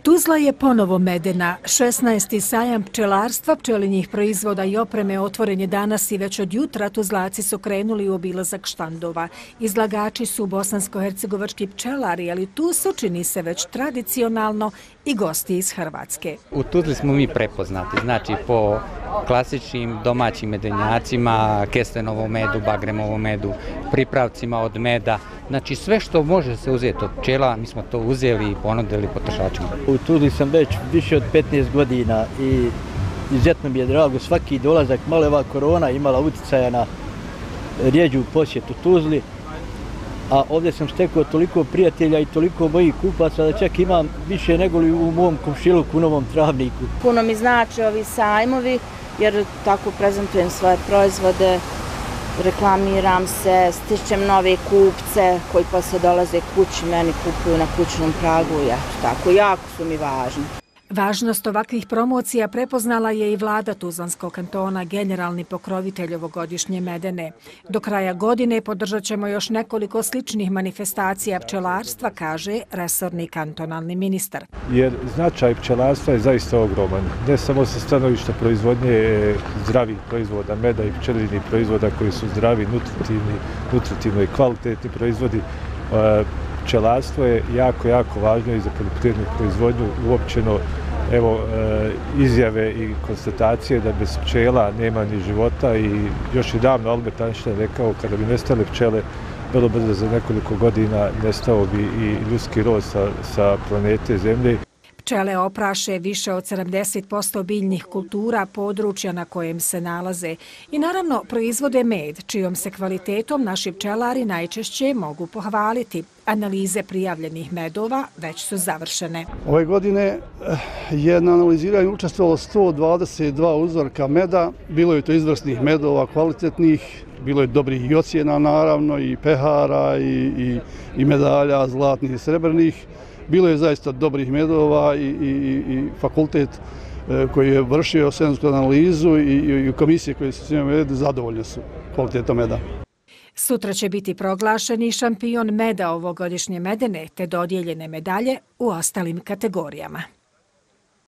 Tuzla je ponovo medena. 16. sajam pčelarstva, pčelinjih proizvoda i opreme otvoren je danas i već od jutra Tuzlaci su krenuli u obilazak štandova. Izlagači su bosansko-hercegovački pčelari, ali tu su, čini se već tradicionalno, i gosti iz Hrvatske. U Tuzli smo mi prepoznati, znači po klasičnim domaćim medenjacima, kestenovom medu, bagremovom medu, pripravcima od meda. Znači sve što može se uzeti od pčela, mi smo to uzeli i ponudili potrošačima. U Tuzli sam već više od 15 godina i izuzetno mi je drago svaki dolazak. Malo ova korona imala utjecaja na rjeđu posjetu Tuzli, a ovdje sam stekao toliko prijatelja i toliko mojih kupaca da čak imam više nego li u mom komšiluku u Novom Travniku. Puno mi znači ovi sajmovi jer tako prezentujem svoje proizvode, reklamiram se, stičem nove kupce koji posle dolaze kući, meni kupuju na kućnom pragu i tako, jako su mi važni. Važnost ovakvih promocija prepoznala je i vlada Tuzlanskog kantona, generalni pokrovitelj ovogodišnje medene. Do kraja godine podržat ćemo još nekoliko sličnih manifestacija pčelarstva, kaže resorni kantonalni ministar. Jer značaj pčelarstva je zaista ogroman. Ne samo sa stanovišta proizvodnje zdravih proizvoda, meda i pčelinjih proizvoda koji su zdravi, nutritivno i kvalitetni proizvodi. Pčelarstvo je jako važno i za poljoprivrednu proizvodnju. Uopćeno, evo, izjave i konstatacije da bez pčela nema ni života i još je davno Albert Einstein rekao kada bi nestale pčele, vrlo brzo za nekoliko godina nestao bi i ljudski rod sa planete Zemlje. Pčele opraše više od 70% biljnih kultura područja na kojem se nalaze i naravno proizvode med, čijom se kvalitetom naši pčelari najčešće mogu pohvaliti. Analize prijavljenih medova već su završene. Ove godine je na analiziranju učestvovalo 122 uzorka meda. Bilo je to izvrsnih medova, kvalitetnih, bilo je dobrih i ocjena naravno, i pehara, i medalja zlatnih i srebrnih. Bilo je zaista dobrih medova i fakultet koji je vršio senzornu analizu i komisije koje su svima med zadovoljne su kvalitetom meda. Sutra će biti proglašeni šampion meda ovogodišnje medene te dodijeljene medalje u ostalim kategorijama.